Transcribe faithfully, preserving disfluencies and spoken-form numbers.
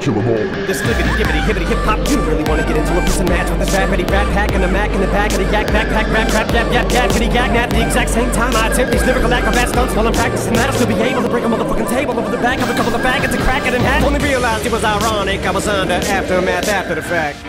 kill them all. This libbity, gibbity, hibbity, hip hop, you really wanna get into a piss and match with this rappity rat pack and a mac in the back of the yak backpack, rap, rap, yap, yap, yap, kitty yak, nap. At the exact same time I attempt these lyrical acrobat stunts while I'm practicing that, I'll still be able to break a motherfucking table over the back of a couple of faggots and crack it in half. Only realized it was ironic, I was under aftermath after the fact.